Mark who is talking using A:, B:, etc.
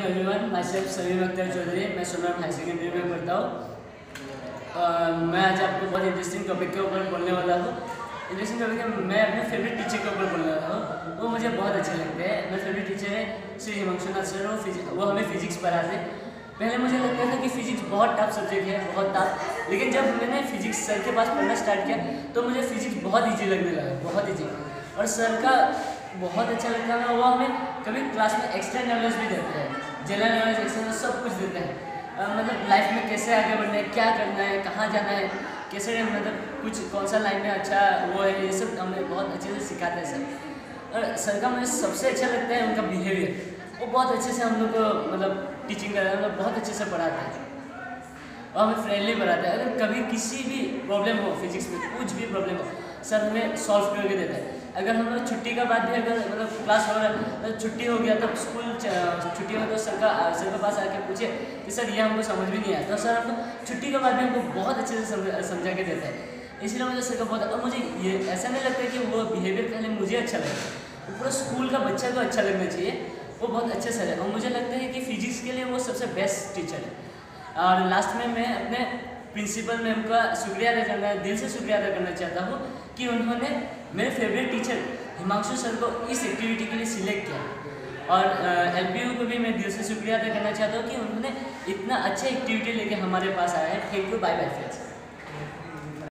A: Everyone, myself Salim Akhtar Chaudhary. मैं Sonaram high secondary में पढ़ता हूँ। मैं आज आपको बहुत इंटरेस्टिंग टॉपिक के ऊपर बोलने वाला हूँ। इंटरेस्टिंग टॉपिक है, मैं अपने फेवरेट टीचर के ऊपर बोलने वाला हूँ। वो मुझे बहुत अच्छे लगते हैं। मेरे फेवरेट टीचर है श्री हिमांशुनाथ सर। वो हमें फिजिक्स पढ़ाते। पहले मुझे लगता था कि फिजिक्स बहुत टफ सब्जेक्ट है, बहुत टफ, लेकिन जब मैंने फिजिक्स सर के पास पढ़ना स्टार्ट किया तो मुझे फिजिक्स बहुत ईजी लगने लगा, बहुत ईजी। और सर का बहुत अच्छा लगता है। वो हमें कभी क्लास में एक्स्ट्रा नॉलेज भी देते हैं, जनरल नॉलेज, एक्स्ट्रा नॉलेज सब कुछ देते हैं। मतलब लाइफ में कैसे आगे बढ़ना है, क्या करना है, कहाँ जाना है, कैसे मतलब कुछ कौन सा लाइन में अच्छा वो है, ये सब हमें बहुत अच्छे से सिखाते हैं सर। और सर का मुझे सबसे अच्छा लगता है उनका बिहेवियर। वो बहुत अच्छे से हम लोग को मतलब टीचिंग कर रहे हैं, मतलब बहुत अच्छे से पढ़ाते हैं और हमें फ्रेंडली पढ़ाते हैं। अगर कभी किसी भी प्रॉब्लम हो फिजिक्स में, कुछ भी प्रॉब्लम हो, सर हमें सॉल्व करके देता है। अगर हम लोग छुट्टी का बाद भी अगर मतलब क्लास हो रहा है तो छुट्टी हो गया तब स्कूल छुट्टी हो तो सर के पास आके पूछे कि सर ये हमको समझ भी नहीं आया, तो सर हमको छुट्टी के बाद भी हमको बहुत अच्छे से समझा के देता है। इसलिए मुझे सर का बहुत, और मुझे ये ऐसा नहीं लगता कि वो बिहेवियर पहले मुझे अच्छा लगता है, पूरा स्कूल का बच्चा को अच्छा लगना चाहिए। वो बहुत अच्छे सर है और मुझे लगता है कि फिजिक्स के लिए वो सबसे बेस्ट टीचर है। और लास्ट में मैं अपने प्रिंसिपल मैम का शुक्रिया अदा करना है, दिल से शुक्रिया अदा करना चाहता हूँ कि उन्होंने मेरे फेवरेट टीचर हिमांशु सर को इस एक्टिविटी के लिए सिलेक्ट किया। और LPU को भी मैं दिल से शुक्रिया अदा करना चाहता हूँ कि उन्होंने इतना अच्छा एक्टिविटी लेके हमारे पास आया है। Thank you, bye bye friends.